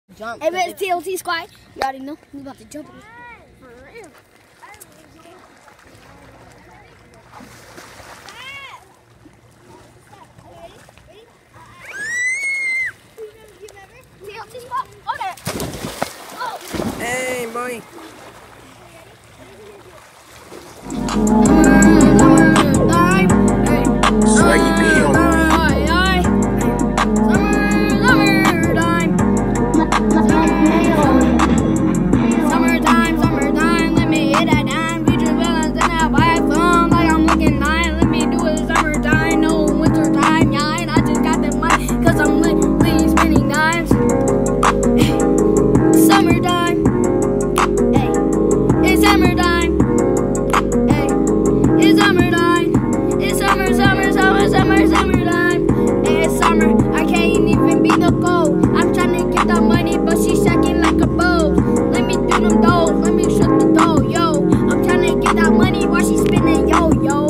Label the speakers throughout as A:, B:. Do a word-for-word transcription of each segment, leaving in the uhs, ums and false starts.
A: Jump.
B: Hey, man, it's T O T squad. You already know. We about to jump. For real. T O T squad. Oh, there. Oh.
A: Hey, boy.
C: Swaggy B on the
B: Summertime, summertime, let me hit that dime. Future villains, then I buy a phone like I'm looking nine. Let me do it summertime, no winter time, yeah. And I just got the money, cause I'm literally spending dimes. Summertime, hey, it's summertime, hey, it's summertime, it's summer, summer, summer, summer, summertime. Hey, it's summer, I can't even be the goal. I'm trying to get the money, but she's shaking like a bow. Let me do them dough, let me shut the door, yo. I'm trying to get that money while she's spinning, yo, yo.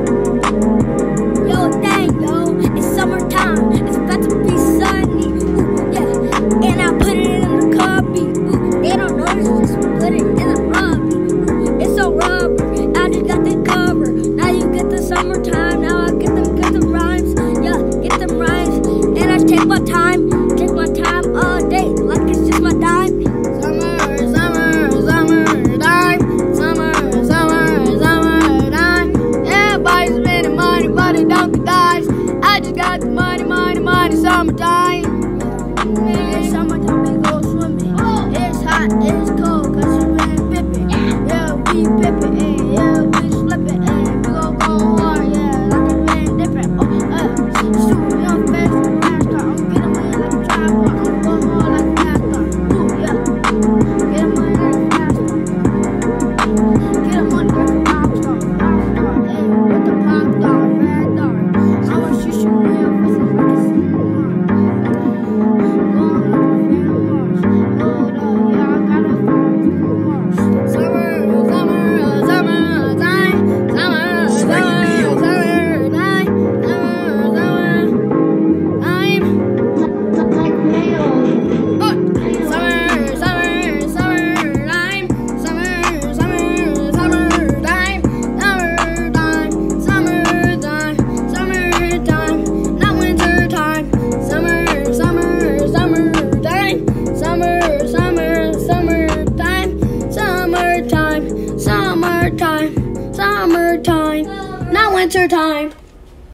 B: Yo, dang, yo, it's summertime, it's about to be sunny, ooh, yeah. And I put it in the copy, ooh, they don't notice, just put it in the rubby, ooh, it's so rubber, I just got the cover. Now you get the summertime, now I get them, get them rhymes, yeah, get them rhymes. And I take my time, take my time all day, like it's just my time. Summer, summer, summertime, summer, summer, summertime. Everybody's spending money, but it don't dies. I just got the money, money, money, summertime. Yeah, it's summertime, we go swimming. It's hot, it's cold, cause you ain't pippin'. Yeah, we pippin', eh, yeah, we slippin', eh, we gon' go hard, yeah, like it been dippin'. Oh, uh, shoot your face, fast car, I'm getting money like a tripod, I'm going hard like a fast car. Ooh, yeah, getting money like a fast car. Getting money like a pop star, pop star, eh, with the pop star, red star. I'ma shoot you real fast like a cinema. Going like a fan Mars. Hold up, yeah, I gotta find two Mars. Summer, summer, summertime, summer,
C: Swaggy B on the
B: summertime, summer, summer, time. Oh, summer, summer, summertime, summer, summer, summertime, summertime, summertime, summertime, not winter time. Summer, summer, summertime, summer, summer, summertime, summertime, summertime, summertime, not winter time.